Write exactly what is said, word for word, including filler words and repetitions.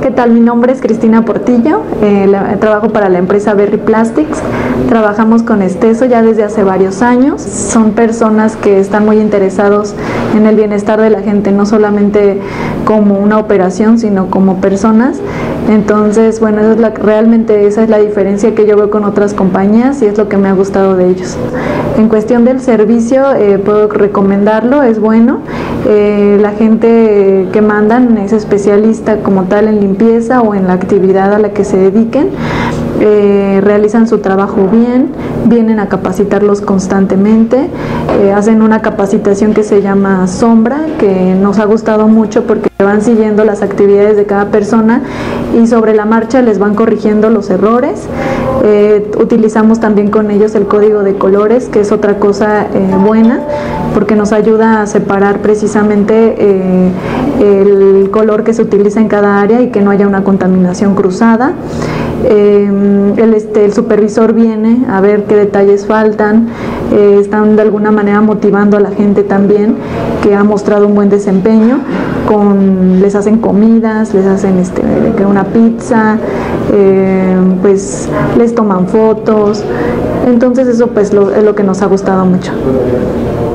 ¿Qué tal? Mi nombre es Cristina Portillo, eh, la, trabajo para la empresa Berry Plastics. Trabajamos con Esteso ya desde hace varios años. Son personas que están muy interesados en el bienestar de la gente, no solamente como una operación, sino como personas. Entonces, bueno, eso es la, realmente esa es la diferencia que yo veo con otras compañías y es lo que me ha gustado de ellos. En cuestión del servicio, eh, puedo recomendarlo, es bueno. Eh, la gente que mandan es especialista como tal en limpieza o en la actividad a la que se dediquen. Eh, realizan su trabajo bien, vienen a capacitarlos constantemente, eh, hacen una capacitación que se llama Sombra, que nos ha gustado mucho porque van siguiendo las actividades de cada persona y sobre la marcha les van corrigiendo los errores. Eh, utilizamos también con ellos el código de colores, que es otra cosa eh, buena, porque nos ayuda a separar precisamente eh, el color que se utiliza en cada área y que no haya una contaminación cruzada. Eh, el, este, el supervisor viene a ver qué detalles faltan, eh, están de alguna manera motivando a la gente también que ha mostrado un buen desempeño, con, les hacen comidas, les hacen este, una pizza, eh, pues les toman fotos, entonces eso pues lo, es lo que nos ha gustado mucho.